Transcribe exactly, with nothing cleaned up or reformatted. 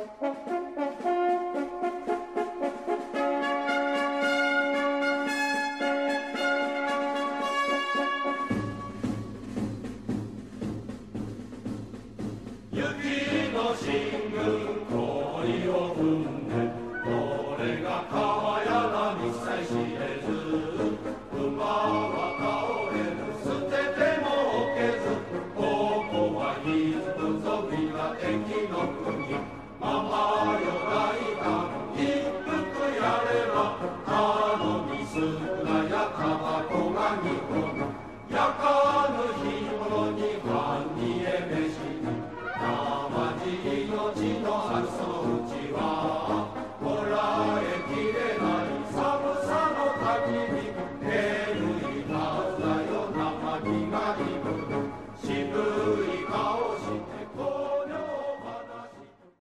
雪の新聞氷を踏んでどれが川やら一切知れず馬は倒れる捨てても置けずここはヒズブ族が敵の国ママよ大胆一服やれば頼み少なやタバコが日本やかぬ日頃にファンにえめし生地命のあるそのうち